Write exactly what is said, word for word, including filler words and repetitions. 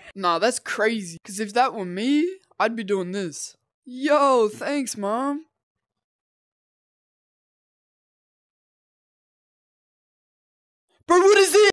Nah, that's crazy. Cause if that were me, I'd be doing this. Yo, thanks, Mom. Bro, what is it?